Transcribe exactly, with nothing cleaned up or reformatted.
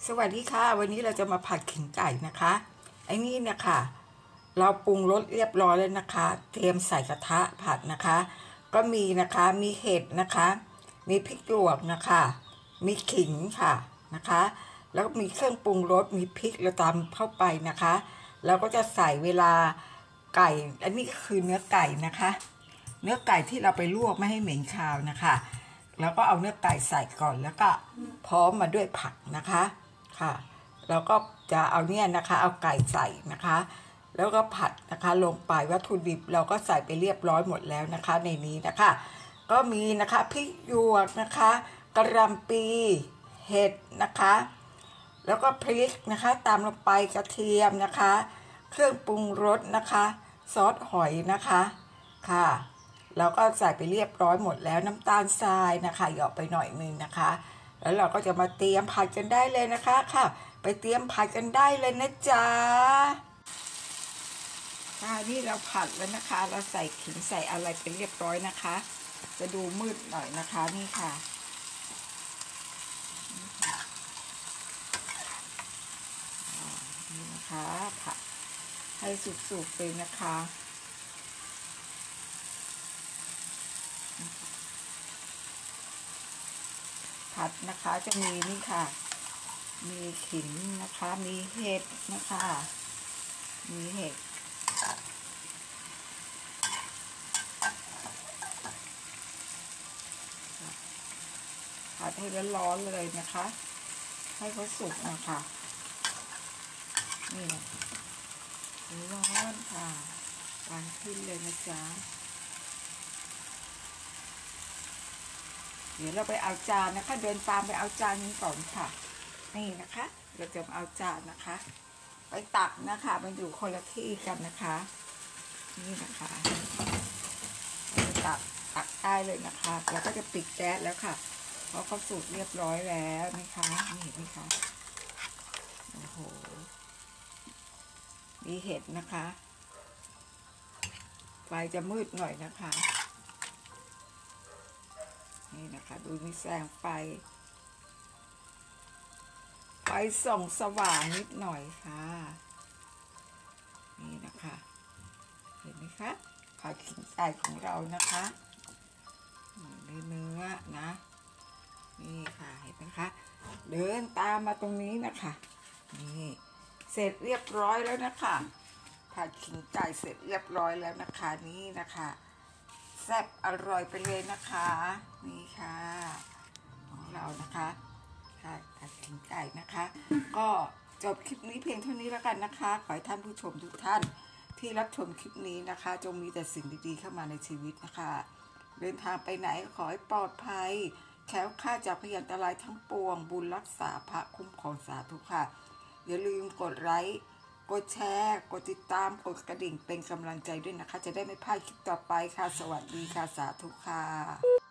สวัสดีค่ะวันนี้เราจะมาผัดขิงไก่นะคะไอ้นี่เนี่ยค่ะเราปรุงรสเรียบร้อยแล้วนะคะเตรียมใส่กระทะผัดนะคะก็มีนะคะมีเห็ดนะคะมีพริกหยวกนะคะมีขิงค่ะนะคะแล้วมีเครื่องปรุงรสมีพริกเราตามเข้าไปนะคะแล้วก็จะใส่เวลาไก่อันนี้ก็คือเนื้อไก่นะคะเนื้อไก่ที่เราไปลวกไม่ให้เหม็นคาวนะคะแล้วก็เอาเนื้อไก่ใส่ก่อนแล้วก็พร้อมมาด้วยผักนะคะค่ะเราก็จะเอาเนี่ยนะคะเอาไก่ใส่นะคะแล้วก็ผัดนะคะลงไปวัตถุดิบเราก็ใส่ไปเรียบร้อยหมดแล้วนะคะในนี้นะคะก็มีนะคะพริกหยวกนะคะกระหล่ำปีเห็ดนะคะแล้วก็พริกนะคะตามลงไปกระเทียมนะคะเครื่องปรุงรสนะคะซอสหอยนะคะค่ะเราก็ใส่ไปเรียบร้อยหมดแล้วน้ำตาลทรายนะคะหยอกไปหน่อยนึงนะคะแล้วเราก็จะมาเตรียมผัดกันได้เลยนะคะค่ะไปเตรียมผัดกันได้เลยนะจ๊ะค่ะนี่เราผัดแล้วนะคะเราใส่ขิงใส่อะไรไปเรียบร้อยนะคะจะดูมืดหน่อยนะคะนี่ค่ะนี่นะคะผัดให้สุกๆเลยนะคะผัดนะคะจะมีนี่ค่ะมีขิงนะคะมีเห็ดนะคะมีเห็ดผัดให้ร้อนๆเลยนะคะให้เขาสุกนะคะนี่ร้อนค่ะวางขึ้นเลยนะจ๊ะเดี๋ยวเราไปเอาจานนะคะเดินตามไปเอาจานนี้ก่อนค่ะนี่นะคะเราจะเอาจานนะคะไปตักนะคะมันอยู่คนละที่กันนะคะนี่นะคะตักตักได้เลยนะคะแล้วก็จะปิดแก๊สแล้วค่ะเพราะเขาสุกเรียบร้อยแล้วนะคะนี่เห็นไหมคะโอ้โหมีเห็ดนะคะไฟจะมืดหน่อยนะคะนี่นะคะดูมีแสงไฟไฟส่องสว่างนิดหน่อยค่ะนี่นะคะเห็นไหมคะผัดขิงไก่ของเรานะคะเนื้อเนื้อนะนี่ค่ะเห็นไหมคะเดินตามมาตรงนี้นะคะนี่เสร็จเรียบร้อยแล้วนะคะผัดขิงไก่เสร็จเรียบร้อยแล้วนะคะนี่นะคะแซ่บอร่อยไปเลยนะคะนี่ค่ะของเรานะคะค่ะผัดขิงไก่นะคะก็จบคลิปนี้เพียงเท่านี้แล้วกันนะคะขอให้ท่านผู้ชมทุกท่านที่รับชมคลิปนี้นะคะจงมีแต่สิ่งดีๆเข้ามาในชีวิตนะคะเดินทางไปไหนขอให้ปลอดภัยแคล้วคลาดจากพยันตรายทั้งปวงบุญรักษาพระคุ้มครองสาธุค่ะอย่าลืมกดไลค์กดแชร์กดติดตามกดกระดิ่งเป็นกำลังใจด้วยนะคะจะได้ไม่พลาดคลิปต่อไปค่ะสวัสดีค่ะสาธุค่ะ